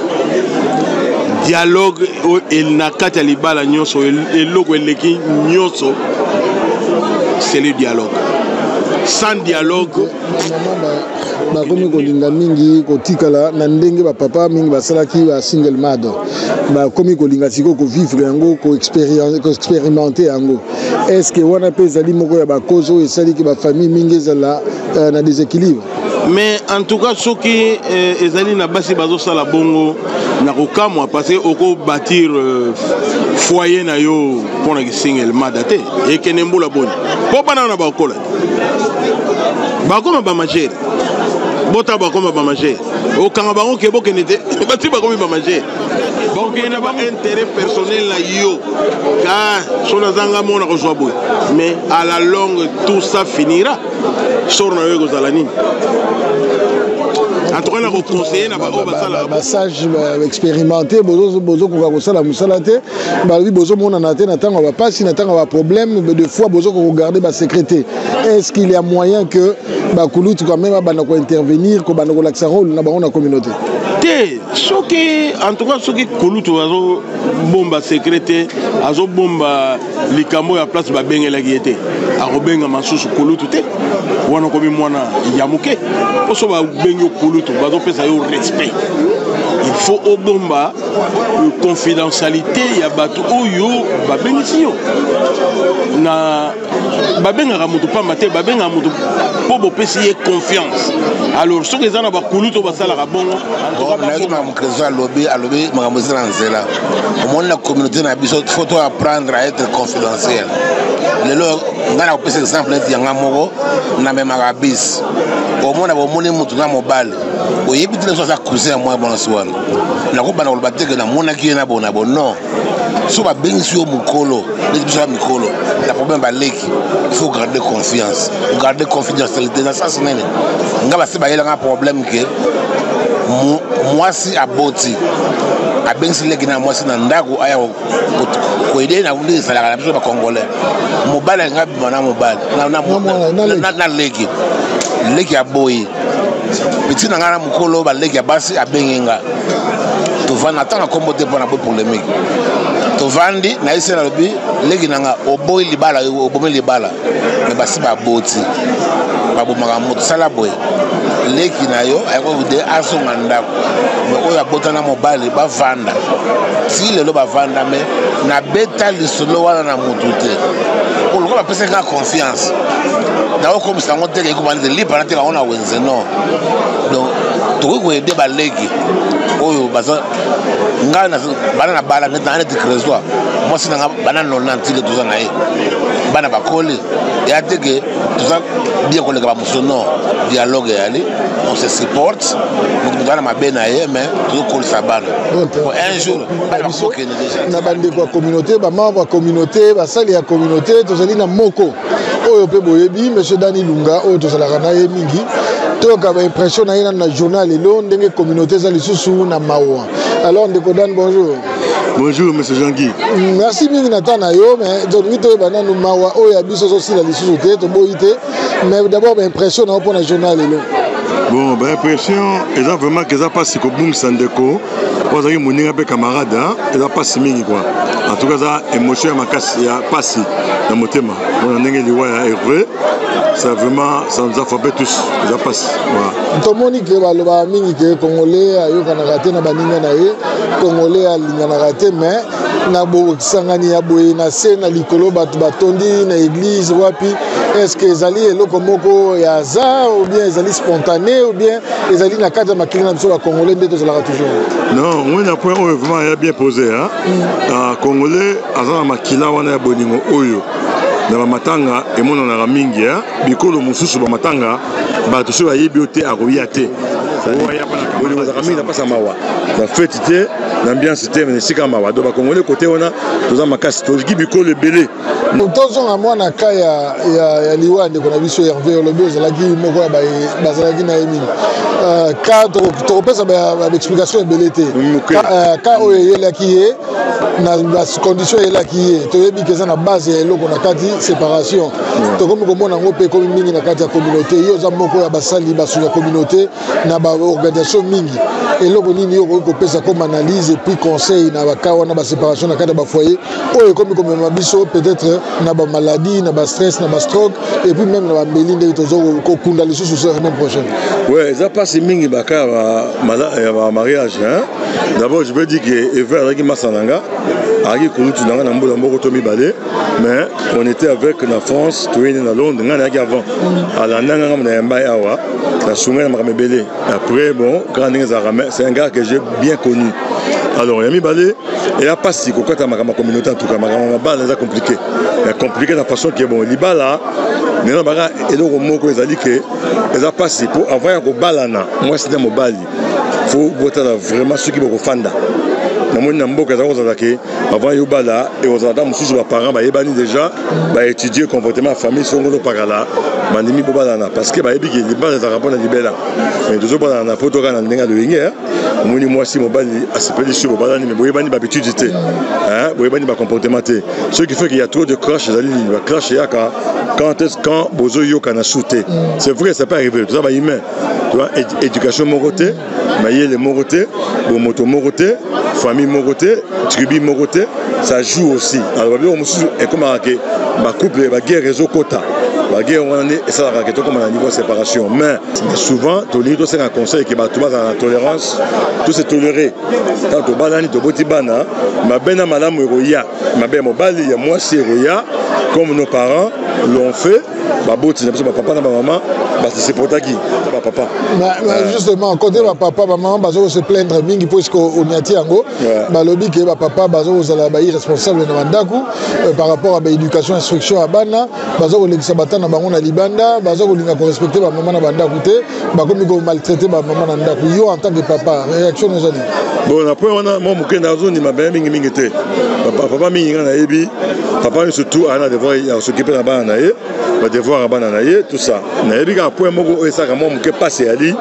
dialogue na kati ya libala nyonso eloko eleki nyonso c'est le dialogue. Sans dialogue, bakomi kolinga mingi kotikala na ndenge bapapa mingi basalaki ba single mother bakomi kolinga siko kovivre yango koexpérimenter yango. Est-ce que wana mpe ezali moko ya bakozo oyo esaliki bafamille mingi ezala na déséquilibre? Mais en tout cas, ceux qui ezali na basi bazosala bongo na kokamwa parce que oko bâtir foyer na yo pona ki single mother te et que nembola boni po bana na bakola bakoma ba majere bota bakoma ba majere o kanga bango ke bokene te bati bakomi ba majere donc il n'y a pas intérêt personnel là yo car sur la zanga mona ko zwa boy mais à la longue tout ça finira sur na yo ko zalani. En tout cas, on conseille un massage expérimenté, bozo bozo ko ko sala musala te, ba oui bozo mona na te na tanga va pas si na tanga va problème, mais de fois bozo ko regarder ba sécurité. Est-ce qu'il y a moyen que ba kulutu quand même ba na ko intervenir ko ba na ko laxa rôle na ba na communauté? Te, ceux qui en tout cas ceux qui kulutu azo bomba sécurité, azo bomba likambo ya place ba bengela giete. A robenga masusu kulutu te. Wana ko bi mwana yamuke. Poso ba bengo kulutu ba do pesa yo respect. Il faut au bomba confidentialité ya batu oyo ba bengisi yo. Na ba benga ramutu pa mate ba benga mutu po bo pesi confiance. Alors ceux qui zana ba kulutu ba sala ka bongo. Na mukrezo alobi alobi makambozi na nzela. Au moins la communauté na biso faut apprendre à être confidentiel. Lelo ngana ko pesa exemple neti yanga moko na mema rabis. Au moins na bo moni mutu na mobile. Oyebi tele so za cousin moi bon soir. Na ko bana ko bateke na mona ki na bona bon non. So ba bengisi yo mukolo, les biso mikolo. La problème ba leki. Il faut garder confiance. Garder confidentialité dans ça c'est nene. Ngaba se ba yela nga problème que moi si aboti abengisi leki na moi si na ndako aya ko ide na undi sala la biso ba congolais. Mobile nga bana mobile. Na na na leki. Leki aboyi. Petit na ngana mukolo ba leki basi abengenga. To vana tanga kombo te pona polémique. To vandi na ise na lobi leki nanga oboyi libala obomi libala. Me basi ba boti. Ba bomaka moto sala boy. Leki na yo ayako de asonga ndako. Me oya bota na mobile ba vanda. Si le lo ba vanda me na beta lisolo wana na mutute. Pour le coup, la personne a confiance. D'abord, comme ça, on dit que les libres, on a un non. Donc, tout le monde est balayé. Oh, baza, ngana, banana bala, maintenant, on est créé. Moi, c'est un banana non nanti de tout ça naïe. Banana bakoli. Et à dire que tout ça, bien qu'on les gagne non, dialogue et aller, on se supporte. On doit ma ben naïe, mais tout cool ça banane. Un jour, na bande kwa communauté, ba membre communauté, ba sali ya communauté, to zali na moko. Oyo pe boyebi, monsieur Dani Lunga, oyo to sala kana ye mingi. To ka ba impression na ina na journal elo ndenge communauté za lisusu na mawa. Alors ndeko Dan, bonjour. Bonjour monsieur Jean-Guy. Merci mingi na tana yo, mais donc mi to ba na no mawa oyo ya biso so sila lisusu te to boyite. Mais d'abord ba impression na pour na journal elo. Bon, bah, impression, ils ont vraiment qu'ils ont passé comme boum sandeko. Vous avez mon un peu camarade, ils ont passé mini quoi. En tout cas, ça émotion ma casse, il y a passé dans mon thème. On a n'engagé les voix heureux. Ça vraiment, ça nous a frappé tous. Ils ont passé. Voilà. Tout le monde qui va le voir mini que Congolais a eu qu'on a raté na baninga na ye, Congolais a l'ingana raté mais na bo sangani ya boye na se na likolo batu batondi na église wapi. Est-ce que ezali eloko moko ya hasard ou bien ezali spontané ou bien ezali na kata makili na biso ba Congolais ndeto zalaka toujours? Non, on a un point vraiment bien posé hein. Mm. Congolais azana makila wana ya boningo oyo. Na bamatanga emono na mingi hein. Bikolo mususu bamatanga bato so bayebi ote akoya te. Boningo za mingi na pasa mawa. Na fête te, l'ambiance te mais sika mawa. Do ba Congolais côté wana toza makasi toziki bikolo ebele. Tozo na mwana ka ya ya, ya liwande kona biso Hervé Olobi ozalaki moko ba bazalaki na yemi. Euh ka to pesa ba explication ebele te. Ka o yelaki ye na condition yelaki ye to yebi keza na base ya eloko na kati séparation. To comme komona ngope comme mingi na kati ya communauté yo za moko ya basali basu ya communauté na ba organisation mingi eloko nini yo kopesa comme analyse et puis conseil na baka wana ba séparation na kata ba foyer oyo comme comme mabiso peut-être na ba maladie na ba stress na ba stroke et puis même na ba mbeli nde tozo ko kunda les sous la semaine prochaine. Ouais, ça passe mingi baka ba mariage hein. D'abord je veux dire que Ever avec Masananga aki kulutu nanga na mbola mboko to mibale mais on était avec la France to ene na Londres ngana yaki avant ala nanga na yamba yawa na sunga na makamebele après bon grand c'est un gars que j'ai bien connu. Alors, il y a mis balé et a passé quoi ta ma communauté en tout cas ma balle c'est compliqué. Mais compliqué de la façon que bon, liba là, mais non baga et le mot que les ali que les a passé pour avoir un balana. Moi c'est mon bali. Faut voter vraiment ceux qui vont fanda. Na moni na mboka za koza ke avant yo bala et aux adams sous ba parents ba yebani déjà ba étudier comportement famille songolo pakala bandimi bo bala na parce que ba yebi ke liba za rapona libela mais deux bala na poto kana ndenga de yenge moni moi si mo bali asepeli sur bala ni mais bo yebani ba habitude té hein bo yebani ba comportement té ce qui fait qu'il y a trop de crash dans l'île ba crash yaka quand est quand bozo yo kana shooter c'est vrai c'est pas arrivé tout ça ba humain tu vois éducation mon côté mailler les mon côté bo moto mon côté famille mon côté, tribu mon côté, ça joue aussi. Alors, et comme la couple, la guerre réseau quota. La guerre, on est et ça la raquette comme à niveau de séparation. Mais souvent, tout le monde c'est un conseil qui va tout dans la tolérance, tout c'est toléré. Quand tu balani, tu boti bana, ma bena madame Roya, ma belle mobile, il y a moi c'est Roya, comme nos parents l'ont fait. Ma boti, c'est ma papa, ma maman, c'est pour ta qui, ma papa. Mais justement, côté ma papa, ma maman, bazo se plaindre mingi puisque on y a tiango, bah lobby que ma papa, bazo aux alabaï responsable de Mandaku par rapport à l'éducation, instruction à Bana, bazo l'exabata na bango na libanda, bazo linga ko respecter ma maman na Bandaku te, bah comme ko maltraiter ma maman na Bandaku. Yo en tant que papa, réaction nous a dit. Bon après on a moi mouké na zone ma bien mingi mingi te. Papa papa mingi na ebi, papa surtout ana devoir s'occuper na bana na ye. Va devoir abandonner tout ça. Naïbi quand point moko et ça quand moi que passer ali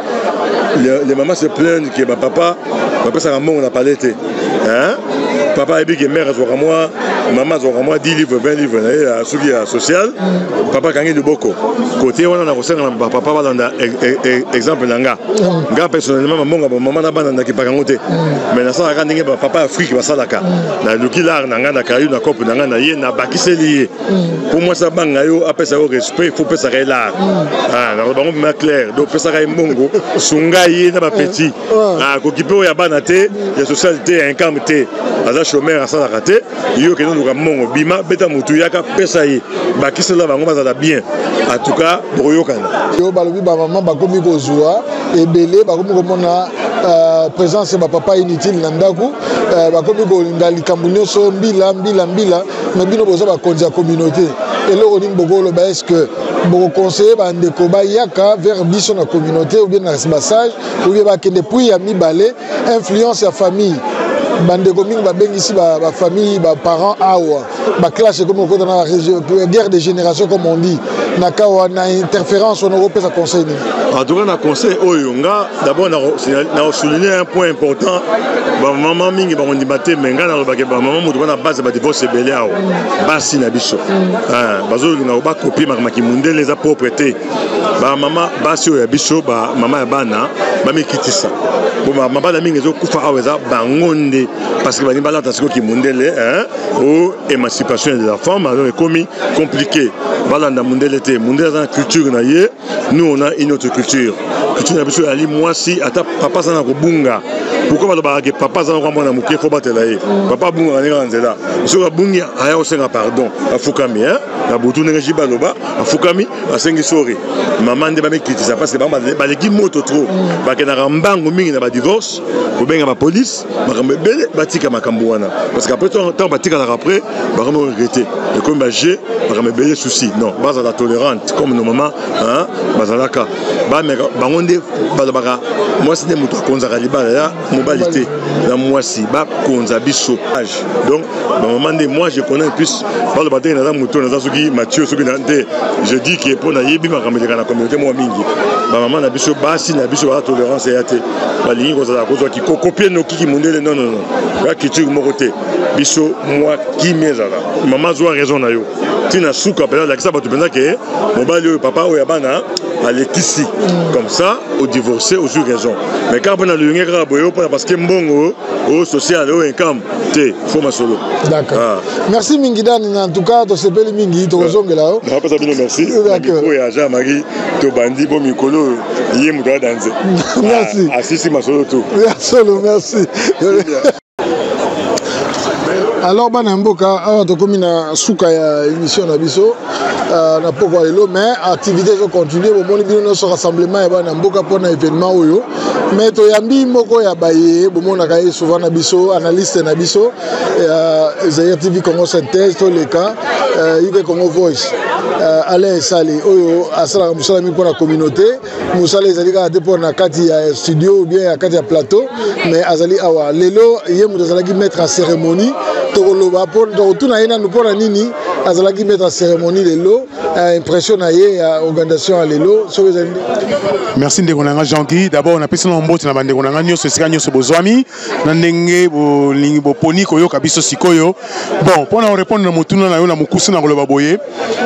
les mamans se plaignent que papa papa ça on a pas l'été hein papa a dit que mère soit moi maman soit moi dix livres vingt livres là ce qui est social papa quand il de beaucoup côté on a reçu papa papa dans exemple nanga nga personnellement maman maman na bana qui pas ngote mais na ça quand ndenge papa Afrique va salaka na lukilar nanga na kayu na coupe nanga na ye na bakiseli pour moi ça banga yo après ça au respect il faut pas ça là ah na bango ma clair donc ça ka mbongo sunga ye na ba petit ah ko kipo ya bana te ya socialité income te aza chômeur ça la raté yo ke nous ka mbongo bima beta mutu yaka pesa ye bakisela bango bazala bien en tout cas boyo kana yo balobi ba maman ba komi ko zoa ebele ba komi ko mona présence ba papa inutile na ndaku ba komi ko ngali kambunyo so mbila mbila mbila mais bino boza ba konza communauté et là on dit bogolo ba est-ce que bon conseiller ba ndeko ba yaka vers biso na communauté ou bien na massage ou bien ba kende puis ya mibale influence ya famille bande commune ba bengisi ba ba famille ba parents awa ba clash comme on dans la région guerre des générations comme on dit na kawa na interférence on européen ça conseil ni en tout cas na conseil oyonga d'abord na na souligner un point important ba maman mingi ba on dit baté menga na ba ke ba maman mutu na base ba divorce belé awa basi na biso ah bazo na ba copier makaki munde les a propreté ba maman basi ya biso ba maman ya bana ba mikitisa bon ma maman mingi zo kufa awa za bangonde parce que bani balata siko ki mundele hein ou émancipation de la femme alors est commis compliqué balanda mundele te mundele dans la culture na ye nous on a une autre culture culture na biso ali moi si ata papa sana ko bunga pourquoi ba ke papa sana ko mona muke faut batela ye papa bunga ngana nzela so ka bungi aya osenga pardon afukami hein na butu nenge jibaloba afukami asengi sori maman de ba mekitisa parce que ba ba leki moto trop ba ke na rambango mingi na ba divorce ou bien ba police ba bele batika makambo wana parce qu'après temps batika la après ba vraiment regretter et comme ba j'ai ba me bele souci non ba za la tolérante comme nos mamans hein ba za la ka ba me ba ngonde ba ba moi c'est des moto konza kaliba là mobilité la moi si ba konza biso âge donc ba maman de moi je connais plus ba le batin na moto na soki Mathieu soki na nde je dis que pour na yebi makambo na communauté moi mingi ba maman na biso basi na biso ba tolérance ya te ba lingi konza la kozo ki copier no ki mundele non non non la culture mon côté biso moi qui miezala maman zo raison na yo tina suka pena lakisa bato penza ke mobali oyo papa oyo abana alekisi comme ça au divorcé aux raison mais quand on a le lien kaka boyo parce que mbongo au social au income te faut ma solo. D'accord. Merci Mingidani en tout cas to sepeli mingi to zongela o. Na pas bien merci. D'accord. Oui à Jean Marie to bandi bo mikolo yé muda danser. Merci. Assisi ma solo tout. Solo merci. Alors bana mboka awa tokomi na suka ya émission na biso na poko lelo mais activité zo continuer bo moni bino so rassemblement ya bana mboka pona événement oyo mais to yambi moko ya baye bo mona ka souvent na biso analyste na biso Zaire T V Congo Synthèse to le cas yuke Congo Voice Alain Sali oyo asala musala mi pona communauté musala ezali ka te pona kati ya studio ou bien ya kati ya plateau mais azali awa lelo yemu azali ki mettre en cérémonie tokoloba po tokotuna ye nanu mpona nini azalaki mettre en cérémonie lelo impression na ye ya organisation ya lelo soki ezali nde. Merci ndeko na nga Jean-Guy. D'abord napesi na mboti na bandeko na nga nyonso esika nyonso bozwami na ndenge bolingi boponi koyoka biso sikoyo. Bon mpona korépondre na motuna na yo na mokusu na koloba boye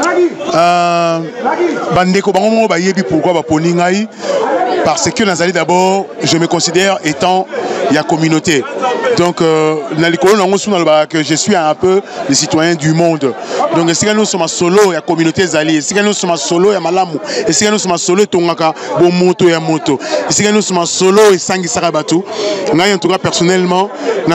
bandeko bango moko bayebi pourquoi baponi ngai parce que nazali d'abord je me considère étant la communauté. Donc, euh, que je suis un peu le citoyen du monde. Donc, si nous sommes solo, il y a communauté Zali. Si nous sommes solo, il y a Malamu. Et si nous sommes solo, il y a moto, il y a moto. Et si nous sommes solo, il y a Sangi Sarabatu. En tout cas, personnellement,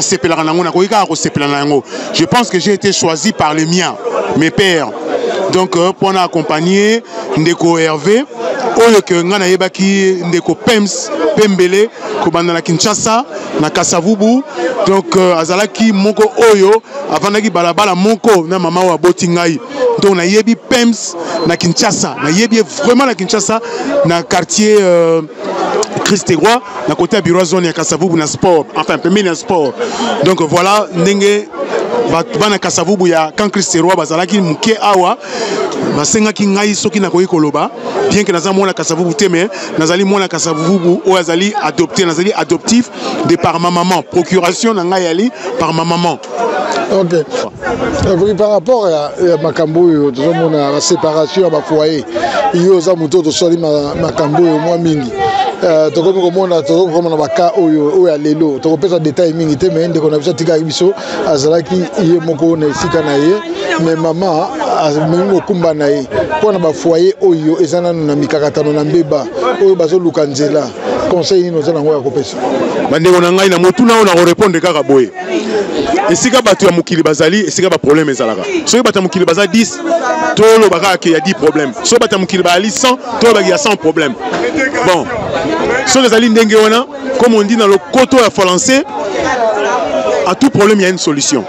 je pense que j'ai été choisi par les miens, mes pères. Donc, euh, pour accompagner Ndeko Hervé, oyo ke nga na yebaki Ndeko Pems Pembele ko banda na Kinshasa na Kasavubu. Donc euh, azalaki moko oyo avandaki balabala moko na mama wa boti ngai. Donc na yebi Pems na Kinshasa, na yebi vraiment na Kinshasa na quartier euh, Christ-Roi na côté à bureau zone ya Kasavubu na sport, enfin Pembele na sport. Donc voilà ndenge bana Kasavubu ya kan Christ-Roi bazalaki muke awa basenga ki ngai soki na koyi koloba bien que naza mona Kasavubu te mais nazali mona Kasavubu o azali adopté nazali adoptif de par ma maman, procuration na ngai ali par ma maman. OK. Oui, par rapport à makambo yo to mona la séparation ba foyer yo za muto to soli makambo yo moi mingi. Euh to komi komona to komona baka oyo oyo lelo to kopesa détail mingi te mais ndeko na biso tika biso azalaki ye moko na sika na ye mais maman amengo kumba na ye pona ba foyer oyo ezana na mikakatano na mbeba oyo bazo luka nzela conseil ni nozana ngo ya kopesa bandeko na ngai na motuna ona ko répondre kaka boye esika bato ya mokili bazali esika ba problème ezalaka soki bato ya mokili bazali dix to lo baka ke ya dix problème soki bato ya mokili bazali cent to baki ya cent problème. Bon soki ezali ndenge wana comme on dit dans le koto ya français, à tout problème il y a une solution.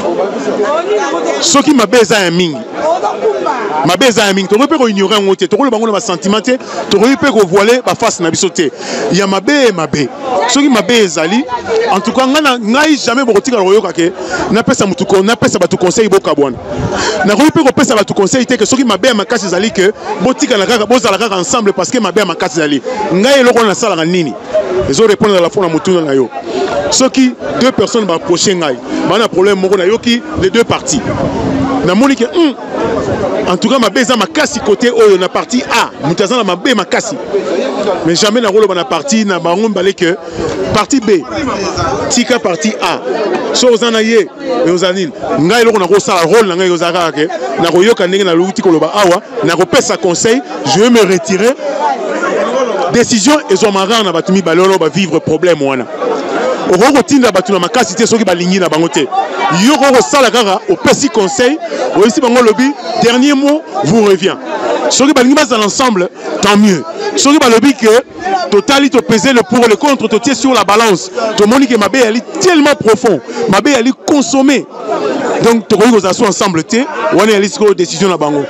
Soki mabe eza ya mingi mabe eza ya mingi to pe ko ignorer ngo te to ko bango na sentiment te to ko pe ko voiler ba face na biso te ya mabe mabe soki mabe ezali en tout cas ngana ngai jamais bokotika royoka ke na pesa mutuko na pesa batu conseil boka bwana na ko pe ko pesa batu conseil te ke soki mabe makasi ezali ke botika na kaka bozala kaka ensemble parce que mabe makasi ezali ngai eloko na sala nini ezo répondre à la fois na mutuna na yo soki deux personnes ba approcher ngai ba na problème moko na yoki les deux parties na moni ke en tout cas ma beza makasi côté oyo na partie A mutazana ma be makasi mais jamais na rolo na partie na bango balé que partie B tika partie A so ozana ye ozanine ngai loko na ko sala rôle na ngai ozaka ke na ko yoka ndenge na luti koloba awa na ko pesa conseil je vais me retirer décision ezomara na batumi balolo ba vivre problème wana okoko tinda batu na makasi te soki balingi na bango te yo koko sala kaka au petit conseil aussi bango lobby dernier mot vous revient soki balingi bazala ensemble tant mieux soki ba lobby que totali to peser le pour le contre to tirer sur la balance to moni que mabe ali tellement profond mabe ali consommer donc to ko zo ensemble te wana ali siko décision na bango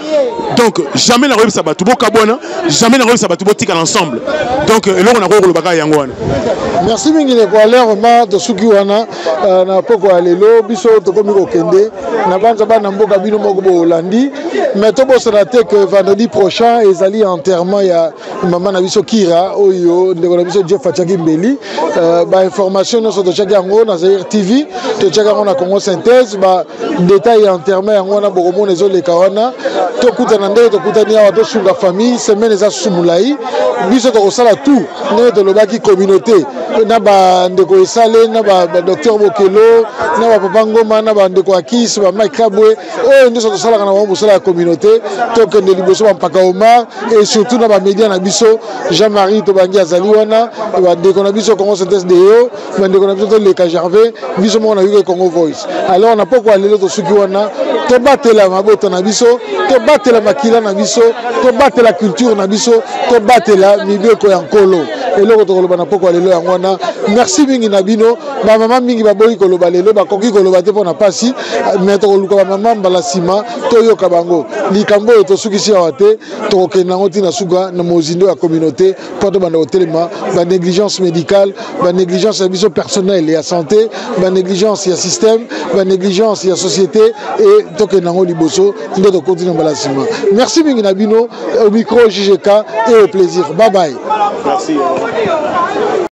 donc jamais na ça batu bokabona jamais na ça batu botika ensemble donc eloko na ko lobaka yango wana merci mingi ne ko aller ma to suki wana na poko alelo biso to komi ko kende na banza bana mboka bino moko bo Hollandi mais to bo sera que vendredi prochain ezali enterrement ya maman na biso Kira oyo ndeko na biso Jeff Fachaki Mbeli ba information no so to chaki yango na Zaire T V to chaki yango na Congo Synthèse ba détail enterrement yango na bokomo nezo le kawana to kuta na ndeko to kuta ni awa to sunga famille semaine za sumulai biso to kosala tout ne to lobaki communauté na ba ndeko esale na ba docteur Bokelo na ba papa Ngoma na ba ndeko Akis ba Mike Kabwe oyo ndeso to sala kana ba mosala ya communauté to kende liboso ba mpaka Omar et surtout na ba média na biso Jean-Marie to bangi azali wana ba ndeko na biso Congo Synthèse de yo ba ndeko na biso to Leka Gervais biso mo na yuko Congo Voice alors on a poko lelo to suki wana to batela mabota na biso to batela makila na biso to batela culture na biso to batela mibeko ya nkolo eloko to koloba na poko lelo yango wana merci mingi na bino ba mama mingi ba boyi koloba lelo ba koki koloba te pona pasi mais to koluka ba mama mbala sima to yoka bango likambo to suki si awate to kena ngoti na suga na mozindo ya communauté pour to banda hotelema ba négligence médicale ba négligence ya biso personnelle ya santé ba négligence ya système ba négligence ya société et to kena ngo liboso ndo to continue mbala sima merci mingi na bino au micro J G K et au plaisir bye bye merci